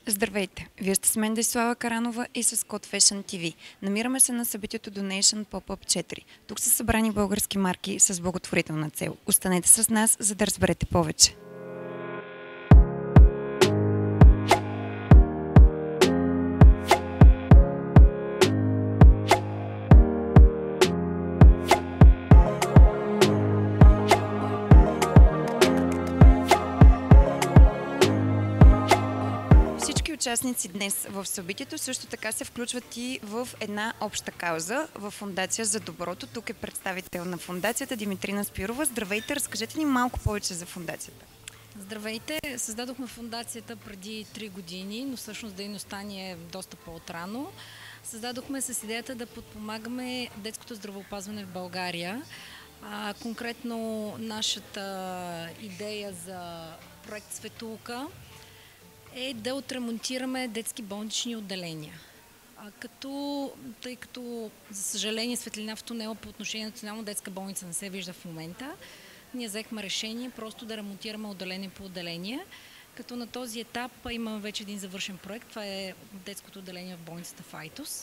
Здравейте! Вие сте с мен Десислава Каранова и с Code Fashion TV. Намираме се на събитието Donation Pop-Up 4. Тук са събрани български марки с благотворителна цел. Останете с нас, за да разберете повече. Участници днес в събитието също така се включват и в една обща кауза в Фондация за доброто. Тук е представител на фондацията Димитрина Спирова. Здравейте, разкажете ни малко повече за фондацията. Здравейте! Създадохме фондацията преди 3 години, но всъщност дейността ни е доста по-отрано. Създадохме с идеята да подпомагаме детското здравеопазване в България. Конкретно нашата идея за проект Светулка е да отремонтираме детски болнични отделения. Тъй като, за съжаление, светлина в тунела по отношение на Национална детска болница не се вижда в момента, ние взехме решение просто да ремонтираме отделение по отделение, като на този етап имаме вече един завършен проект. Това е детското отделение в болницата в Айтос.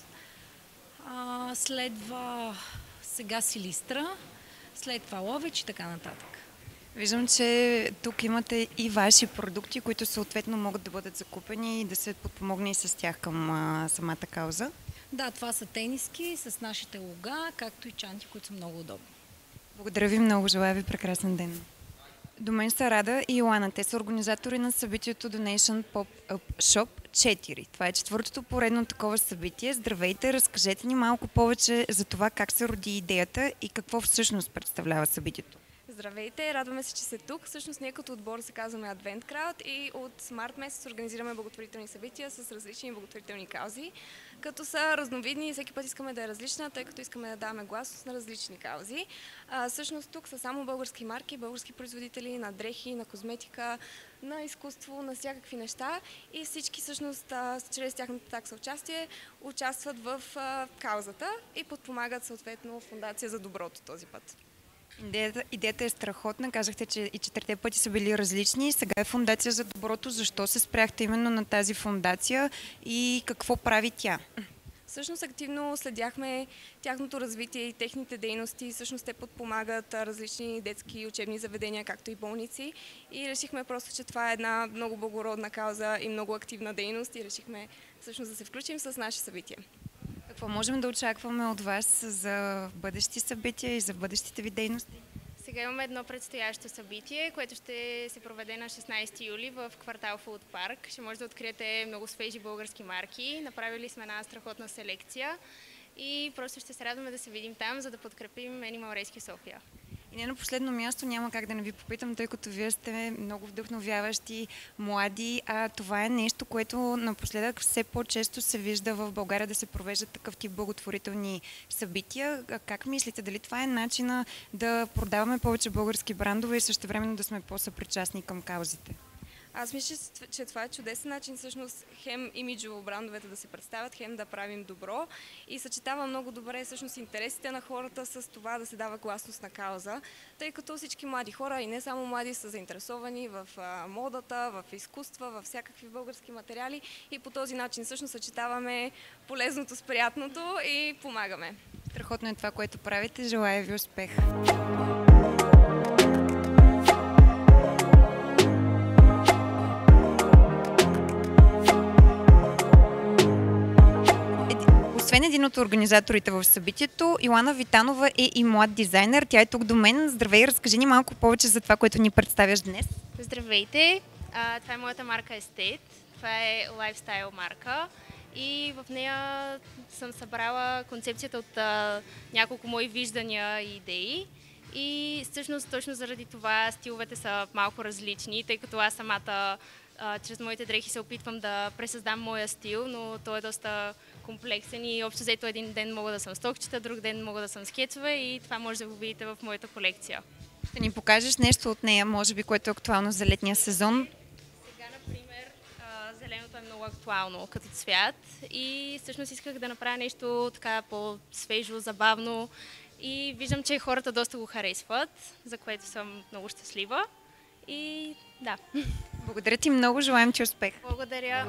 Следва сега Силистра, след това Ловеч и така нататък. Виждам, че тук имате и ваши продукти, които съответно могат да бъдат закупени и да се подпомогне и с тях към самата кауза. Да, това са тениски с нашите лога, както и чанти, които са много удобни. Благодаря ви много, желая ви прекрасен ден. До мен са Рада и Йоана. Те са организатори на събитието Donation Pop-Up Shop 4. Това е четвъртото поредно такова събитие. Здравейте, разкажете ни малко повече за това как се роди идеята и какво всъщност представлява събитието. Здравейте, радваме се, че сте тук. Всъщност ние като отбор се казваме Advent Crowd и от март месец организираме благотворителни събития с различни благотворителни каузи, като са разновидни и всеки път искаме да е различна, тъй като искаме да даваме гласност на различни каузи. Всъщност тук са само български марки, български производители на дрехи, на козметика, на изкуство, на всякакви неща и всички всъщност чрез тяхната такса участие участват в каузата и подпомагат съответно Фондация за доброто този път. Идеята е страхотна. Казахте, че и 4 пъти са били различни. Сега е Фондация за доброто. Защо се спряхте именно на тази фондация и какво прави тя? Всъщност активно следяхме тяхното развитие и техните дейности. Всъщност те подпомагат различни детски учебни заведения, както и болници. И решихме просто, че това е една много благородна кауза и много активна дейност и решихме всъщност да се включим с наши събития. Какво можем да очакваме от вас за бъдещи събития и за бъдещите ви дейности? Сега имаме едно предстоящо събитие, което ще се проведе на 16 юли в квартал Фулд Парк. Ще може да откриете много свежи български марки. Направили сме една страхотна селекция и просто ще се радваме да се видим там, за да подкрепим Animal Rescue София. И не на последно място, няма как да не ви попитам, тъй като вие сте много вдъхновяващи, млади, а това е нещо, което напоследък все по-често се вижда в България да се провеждат такъв тип благотворителни събития. Как мислите, дали това е начина да продаваме повече български брандове и същевременно да сме по-съпричастни към каузите? Аз мисля, че това е чудесен начин всъщност хем имиджово брандовете да се представят, хем да правим добро и съчетава много добре всъщност интересите на хората с това да се дава гласност на кауза, тъй като всички млади хора и не само млади са заинтересовани в модата, в изкуства, в всякакви български материали и по този начин всъщност съчетаваме полезното с приятното и помагаме. Страхотно е това, което правите. Желая ви успех! Освен един от организаторите в събитието, Йоана Витанова е и млад дизайнер. Тя е тук до мен. Здравей, разкажи ни малко повече за това, което ни представяш днес. Здравейте! Това е моята марка Естет. Това е лайфстайл марка и в нея съм събрала концепцията от няколко мои виждания и идеи. И всъщност точно заради това стиловете са малко различни, тъй като аз самата чрез моите дрехи се опитвам да пресъздам моя стил, но той е доста комплексен и общо взето един ден мога да съм стокчета, друг ден мога да съм скетчове и това може да го видите в моята колекция. Ще ни покажеш нещо от нея, може би, което е актуално за летния сезон? Сега, например, зеленото е много актуално като цвят и всъщност исках да направя нещо така по-свежо, забавно и виждам, че хората доста го харесват, за което съм много щастлива и да. Благодаря ти много, желаем ти успех. Благодаря.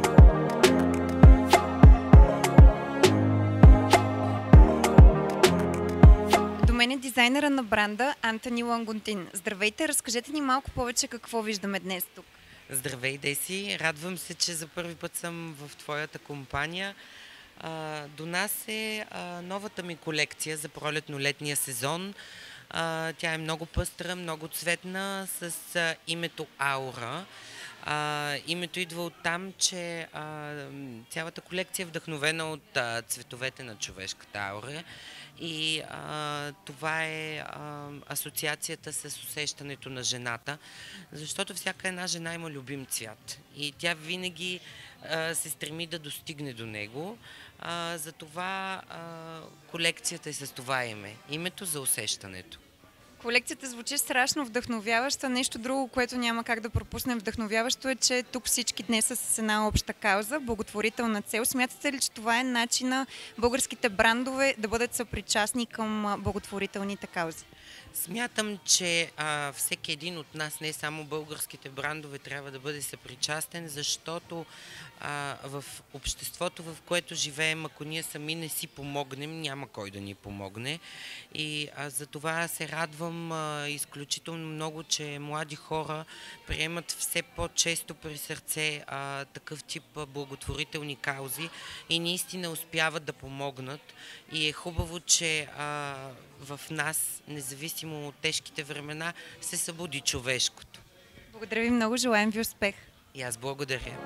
До мен е дизайнера на бранда Антони Лангунтин. Здравейте, разкажете ни малко повече какво виждаме днес тук. Здравей, Деси! Радвам се, че за първи път съм в твоята компания. До нас е новата ми колекция за пролетно-летния сезон. Тя е много пъстра, много цветна, с името Аура. Името идва от там, че цялата колекция е вдъхновена от цветовете на човешката аура. И това е асоциацията с усещането на жената, защото всяка една жена има любим цвят и тя винаги се стреми да достигне до него. Затова колекцията е с това име. Името за усещането. Колекцията звучи страшно вдъхновяваща. Нещо друго, което няма как да пропуснем вдъхновяващо е, че тук всички днес са с една обща кауза, благотворителна цел. Смятате ли, че това е начина българските брандове да бъдат съпричастни към благотворителните каузи? Смятам, че всеки един от нас, не само българските брандове, трябва да бъде съпричастен, защото в обществото, в което живеем, ако ние сами не си помогнем, няма кой да ни помогне. И за това се радвам изключително много, че млади хора приемат все по-често при сърце такъв тип благотворителни каузи и наистина успяват да помогнат. И е хубаво, че в нас, независимо от тежките времена, се събуди човешкото. Благодаря ви много, желаем ви успех. И аз благодаря.